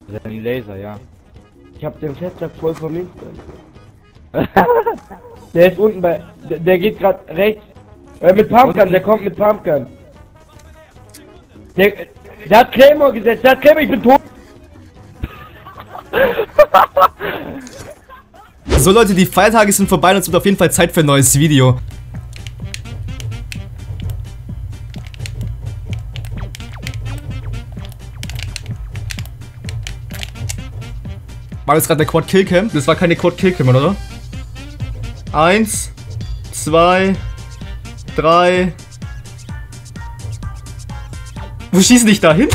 Seine Laser, ja. Ich hab den Festsack voll vermisst. Der ist unten bei... Der geht gerade rechts. Mit Pumpgun, der kommt mit Pumpgun. Der hat Claymore gesetzt, der hat Claymore, ich bin tot. So Leute, die Feiertage sind vorbei und es wird auf jeden Fall Zeit für ein neues Video. War das gerade eine Quad-Kill-Cam? Das war keine Quad-Kill-Cam, oder? 1, 2, 3. Wo schießen dich da hin?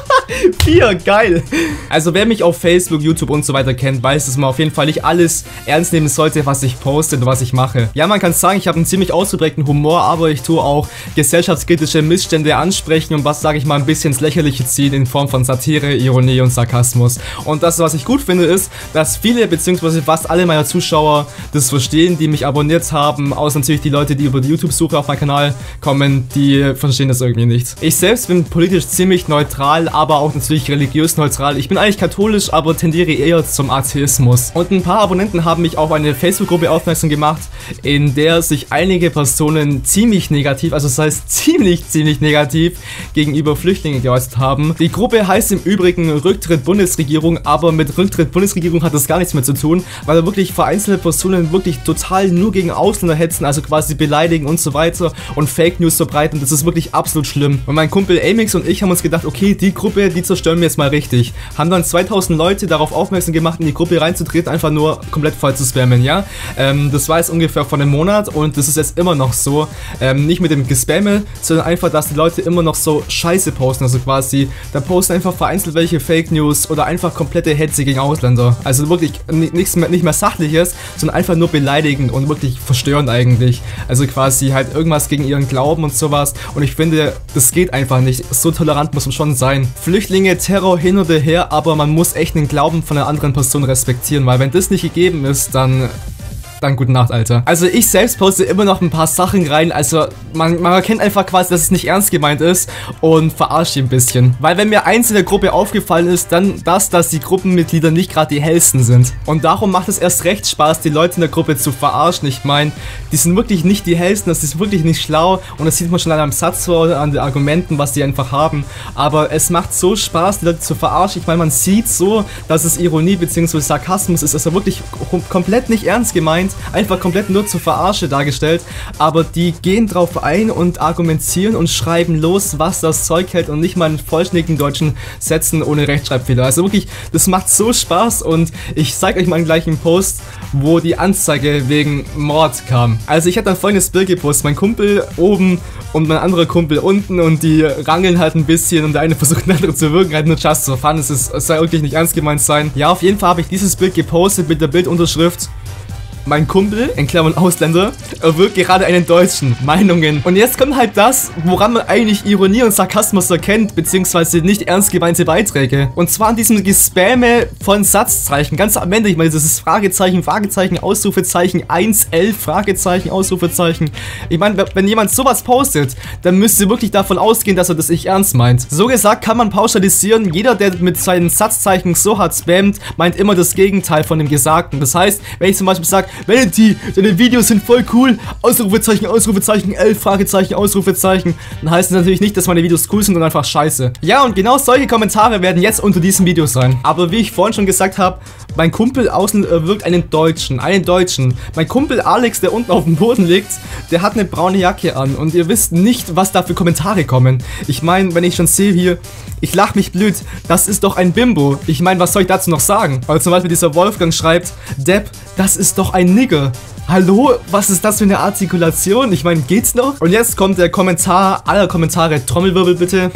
4, geil. Also wer mich auf Facebook, YouTube und so weiter kennt, weiß, dass man auf jeden Fall nicht alles ernst nehmen sollte, was ich poste und was ich mache. Ja, man kann sagen, ich habe einen ziemlich ausgeprägten Humor, aber ich tue auch gesellschaftskritische Missstände ansprechen und was, sage ich mal, ein bisschen ins Lächerliche ziehen in Form von Satire, Ironie und Sarkasmus. Und das, was ich gut finde, ist, dass viele bzw. fast alle meiner Zuschauer das verstehen, die mich abonniert haben, außer natürlich die Leute, die über die YouTube-Suche auf meinen Kanal kommen, die verstehen das irgendwie nicht. Ich selbst bin politisch ziemlich neutral, aber auch natürlich religiös neutral. Ich bin eigentlich katholisch, aber tendiere eher zum Atheismus. Und ein paar Abonnenten haben mich auf eine Facebook-Gruppe aufmerksam gemacht, in der sich einige Personen ziemlich negativ, also das heißt ziemlich negativ gegenüber Flüchtlingen geäußert haben. Die Gruppe heißt im Übrigen Rücktritt Bundesregierung, aber mit Rücktritt Bundesregierung hat das gar nichts mehr zu tun, weil da wirklich vereinzelte Personen wirklich total nur gegen Ausländer hetzen, also quasi beleidigen und so weiter und Fake News verbreiten. Das ist wirklich absolut schlimm. Und mein Kumpel Amix und ich haben uns gedacht, okay, die Gruppe, die zerstören wir jetzt mal richtig. Haben dann 2000 Leute darauf aufmerksam gemacht, in die Gruppe reinzutreten, einfach nur komplett voll zu spammen, ja. Das war jetzt ungefähr vor einem Monat und das ist jetzt immer noch so. Nicht mit dem Gespamme, sondern einfach, dass die Leute immer noch so Scheiße posten, also quasi, da posten einfach vereinzelt welche Fake News oder einfach komplette Hetze gegen Ausländer. Also wirklich nicht mehr Sachliches, sondern einfach nur beleidigend und wirklich verstörend eigentlich. Also quasi halt irgendwas gegen ihren Glauben und sowas und ich finde, das geht einfach nicht. So tolerant muss man schon sein. Flüchtlinge, Terror hin oder her, aber man muss echt den Glauben von einer anderen Person respektieren, weil wenn das nicht gegeben ist, dann gute Nacht, Alter. Also ich selbst poste immer noch ein paar Sachen rein, also man erkennt einfach quasi, dass es nicht ernst gemeint ist und verarscht ihn ein bisschen. Weil wenn mir eins in der Gruppe aufgefallen ist, dann dass die Gruppenmitglieder nicht gerade die hellsten sind. Und darum macht es erst recht Spaß, die Leute in der Gruppe zu verarschen. Ich meine, die sind wirklich nicht die hellsten, das ist wirklich nicht schlau und das sieht man schon an einem Satz oder an den Argumenten, was die einfach haben. Aber es macht so Spaß, die Leute zu verarschen. Ich meine, man sieht so, dass es Ironie bzw. Sarkasmus ist, also wirklich komplett nicht ernst gemeint. Einfach komplett nur zur Verarsche dargestellt, aber die gehen drauf ein und argumentieren und schreiben los, was das Zeug hält und nicht mal in vollständigen deutschen Sätzen ohne Rechtschreibfehler. Also wirklich, das macht so Spaß und ich zeige euch mal gleich einen Post, wo die Anzeige wegen Mord kam. Also ich habe dann folgendes Bild gepostet, mein Kumpel oben und mein anderer Kumpel unten und die rangeln halt ein bisschen und der eine versucht den anderen zu wirken, halt nur just for fun, es soll wirklich nicht ernst gemeint sein. Ja, auf jeden Fall habe ich dieses Bild gepostet mit der Bildunterschrift: Mein Kumpel, in Klammern Ausländer, erwürgt gerade einen Deutschen. Meinungen. Und jetzt kommt halt das, woran man eigentlich Ironie und Sarkasmus erkennt, beziehungsweise nicht ernst gemeinte Beiträge. Und zwar an diesem Gespamme von Satzzeichen. Ganz am Ende, ich meine, das ist Fragezeichen, Fragezeichen, Ausrufezeichen, 111, Fragezeichen, Ausrufezeichen. Ich meine, wenn jemand sowas postet, dann müsst ihr wirklich davon ausgehen, dass er das nicht ernst meint. So gesagt kann man pauschalisieren, jeder, der mit seinen Satzzeichen so hart spammt, meint immer das Gegenteil von dem Gesagten. Das heißt, wenn ich zum Beispiel sage, Valenty, deine Videos sind voll cool, Ausrufezeichen, Ausrufezeichen, 11, Fragezeichen, Ausrufezeichen, dann heißt es natürlich nicht, dass meine Videos cool sind und einfach scheiße. Ja, und genau solche Kommentare werden jetzt unter diesem Video sein. Aber wie ich vorhin schon gesagt habe, mein Kumpel außen wirkt einen Deutschen. Mein Kumpel Alex, der unten auf dem Boden liegt, der hat eine braune Jacke an und ihr wisst nicht, was da für Kommentare kommen. Ich meine, wenn ich schon sehe hier, ich lach mich blöd, das ist doch ein Bimbo. Ich meine, was soll ich dazu noch sagen? Oder zum Beispiel dieser Wolfgang schreibt, Depp, das ist doch ein Nigger. Hallo, was ist das für eine Artikulation? Ich meine, geht's noch? Und jetzt kommt der Kommentar aller Kommentare. Trommelwirbel bitte.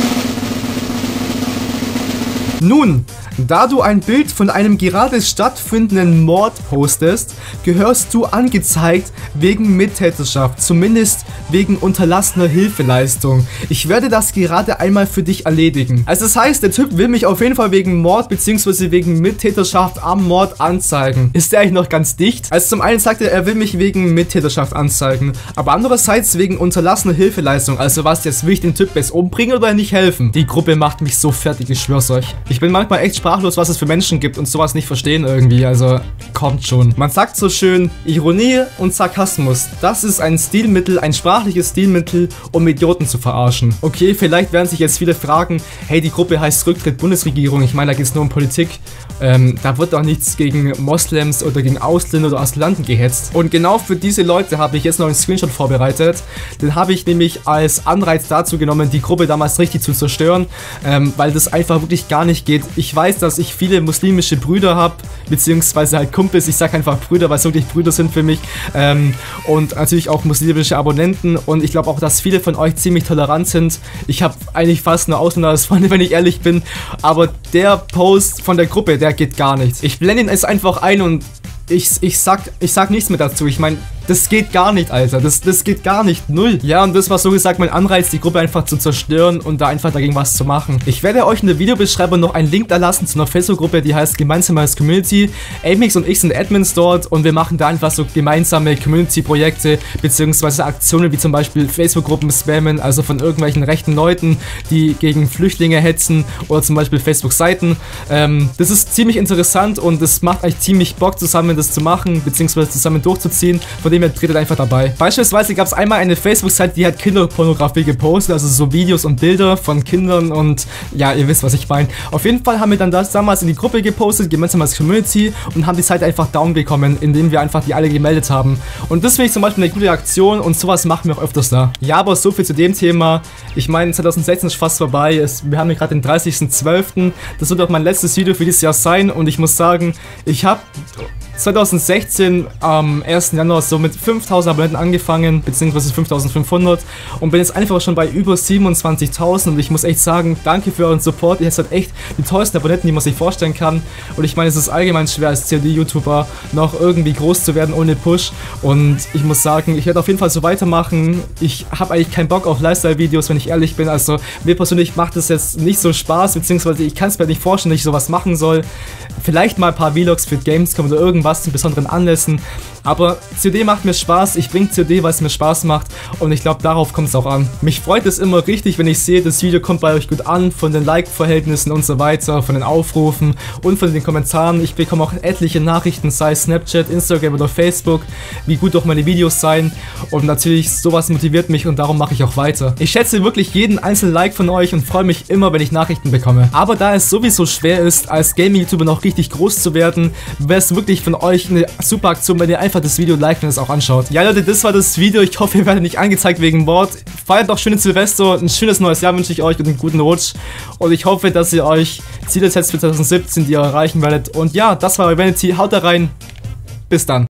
Nun, da du ein Bild von einem gerade stattfindenden Mord postest, gehörst du angezeigt wegen Mittäterschaft, zumindest wegen unterlassener Hilfeleistung. Ich werde das gerade einmal für dich erledigen. Also das heißt, der Typ will mich auf jeden Fall wegen Mord bzw. wegen Mittäterschaft am Mord anzeigen. Ist der eigentlich noch ganz dicht? Also zum einen sagt er will mich wegen Mittäterschaft anzeigen, aber andererseits wegen unterlassener Hilfeleistung. Also was, jetzt will ich den Typ jetzt umbringen oder nicht helfen? Die Gruppe macht mich so fertig, ich schwör's euch. Ich bin manchmal echt sprachlos, was es für Menschen gibt und sowas nicht verstehen irgendwie, also kommt schon. Man sagt so schön, Ironie und Sarkasmus, das ist ein Stilmittel, ein sprachliches Stilmittel, um Idioten zu verarschen. Okay, vielleicht werden sich jetzt viele fragen, hey, die Gruppe heißt Rücktritt Bundesregierung, ich meine, da geht es nur um Politik. Da wird auch nichts gegen Moslems oder gegen Ausländer oder Asylanten gehetzt. Und genau für diese Leute habe ich jetzt noch einen Screenshot vorbereitet. Den habe ich nämlich als Anreiz dazu genommen, die Gruppe damals richtig zu zerstören, weil das einfach wirklich gar nicht geht. Ich weiß, dass ich viele muslimische Brüder habe, beziehungsweise halt Kumpels, ich sage einfach Brüder, weil es wirklich Brüder sind für mich. Und natürlich auch muslimische Abonnenten. Und ich glaube auch, dass viele von euch ziemlich tolerant sind. Ich habe eigentlich fast nur Ausländer als Freunde, wenn ich ehrlich bin. Aber der Post von der Gruppe, der geht gar nichts. Ich blende ihn jetzt einfach ein und ich sag nichts mehr dazu. Ich meine, das geht gar nicht, Alter. Das geht gar nicht. Null. Ja, und das war so gesagt mein Anreiz, die Gruppe einfach zu zerstören und da einfach dagegen was zu machen. Ich werde euch in der Videobeschreibung noch einen Link da lassen zu einer Facebook-Gruppe, die heißt Gemeinsam als Community. Amix und ich sind Admins dort und wir machen da einfach so gemeinsame Community-Projekte beziehungsweise Aktionen wie zum Beispiel Facebook-Gruppen spammen, also von irgendwelchen rechten Leuten, die gegen Flüchtlinge hetzen oder zum Beispiel Facebook-Seiten. Das ist ziemlich interessant und es macht eigentlich ziemlich Bock, zusammen das zu machen beziehungsweise zusammen durchzuziehen. Von dem her tretet einfach dabei. Beispielsweise gab es einmal eine Facebook-Seite, die hat Kinderpornografie gepostet, also so Videos und Bilder von Kindern und ja, ihr wisst, was ich meine. Auf jeden Fall haben wir dann das damals in die Gruppe gepostet, gemeinsam als Community und haben die Seite einfach down bekommen, indem wir einfach die alle gemeldet haben. Und das finde ich zum Beispiel eine gute Aktion und sowas machen wir auch öfters da. Ja, aber so viel zu dem Thema. Ich meine, 2016 ist fast vorbei. Wir haben gerade den 30.12. Das wird auch mein letztes Video für dieses Jahr sein und ich muss sagen, ich habe 2016 am 1. Januar so mit 5000 Abonnenten angefangen, beziehungsweise 5500 und bin jetzt einfach schon bei über 27.000 und ich muss echt sagen, danke für euren Support. Ihr seid echt die tollsten Abonnenten, die man sich vorstellen kann und ich meine, es ist allgemein schwer als COD-YouTuber noch irgendwie groß zu werden ohne Push und ich muss sagen, ich werde auf jeden Fall so weitermachen. Ich habe eigentlich keinen Bock auf Lifestyle-Videos, wenn ich ehrlich bin, also mir persönlich macht es jetzt nicht so Spaß, beziehungsweise ich kann es mir nicht vorstellen, dass ich sowas machen soll. Vielleicht mal ein paar Vlogs für Gamescom oder irgendwas zu besonderen Anlässen. Aber COD macht mir Spaß, ich bringe COD, weil es mir Spaß macht und ich glaube, darauf kommt es auch an. Mich freut es immer richtig, wenn ich sehe, das Video kommt bei euch gut an, von den Like-Verhältnissen und so weiter, von den Aufrufen und von den Kommentaren. Ich bekomme auch etliche Nachrichten, sei es Snapchat, Instagram oder Facebook, wie gut doch meine Videos seien und natürlich sowas motiviert mich und darum mache ich auch weiter. Ich schätze wirklich jeden einzelnen Like von euch und freue mich immer, wenn ich Nachrichten bekomme. Aber da es sowieso schwer ist, als Gaming-YouTuber noch richtig groß zu werden, wäre es wirklich von euch eine super Aktion, wenn ihr einfach das Video liked und es auch anschaut. Ja Leute, das war das Video. Ich hoffe, ihr werdet nicht angezeigt wegen Mord. Feiert noch schönes Silvester, ein schönes neues Jahr wünsche ich euch und einen guten Rutsch. Und ich hoffe, dass ihr euch Ziele setzt für 2017, die ihr erreichen werdet. Und ja, das war Vanity. Haut da rein. Bis dann.